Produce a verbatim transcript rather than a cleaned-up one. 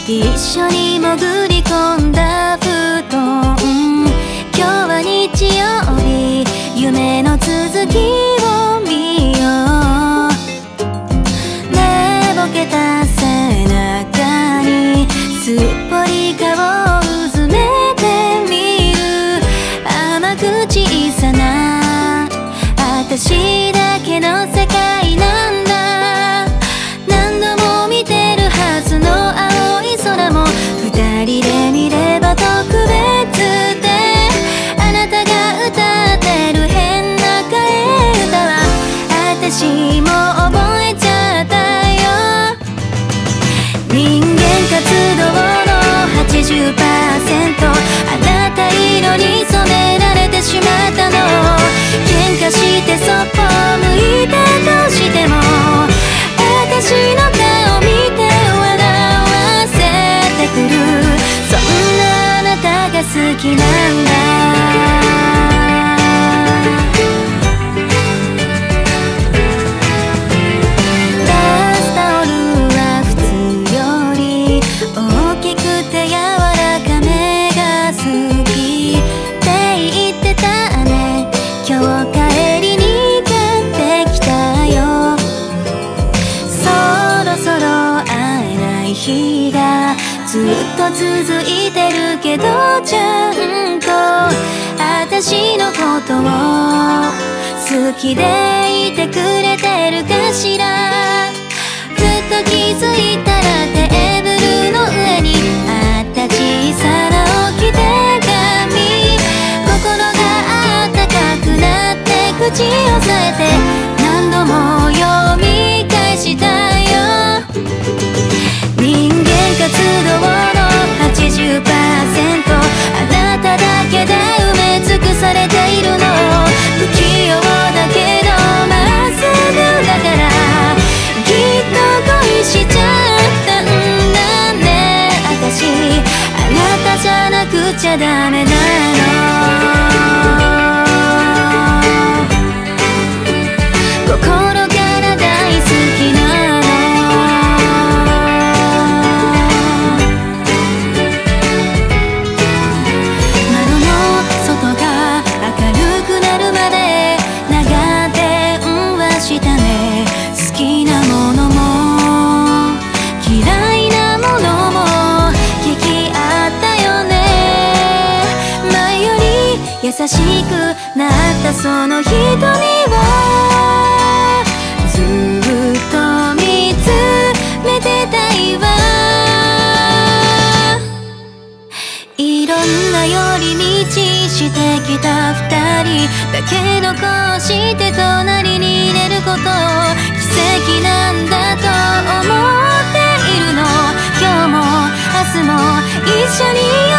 一緒に潜り込んだ布団。今日は日曜日、夢の続きを見よう。寝ぼけた背中にすっぽり顔をうずめてみる。甘く小さな私だけの世界なんだ。何度も見てるはずの青い空も二人で見れば特別で、あなたが歌ってる変な替え歌は私も覚えちゃったよ。人間活動の はちじゅっパーセント あなた色に染められてしまったの。喧嘩してそっぽ向いたとしても私の顔見て笑わせてくる。そんなあなたが好きなんだ。バスタオルは普通より大きくて柔らかめが好きって言ってたね。今日帰りに買ってきたよ。そろそろ会えない日がずっと続いてるけど、ちゃんと私のことを好きでいてくれてるかしら。ふと気づいたらテーブルの上にあった小さな置き手紙。心があったかくなって口を押さえて何度も読み返したよ。人間活動の はちじゅっパーセント あなただけで埋め尽くされているの。不器用だけどまっすぐだからきっと恋しちゃったんだね。私あなたじゃなくちゃダメなの。心から大好きなの。窓の外が明るくなるまで長電話したね。好きなものも嫌いなものも聞き合ったよね。前より優しくなったその瞳はずっと見つめてたいわ。いろんな寄り道してきた二人だけど、こうして隣にいれること奇跡なんだと思っているの。今日も明日も一緒に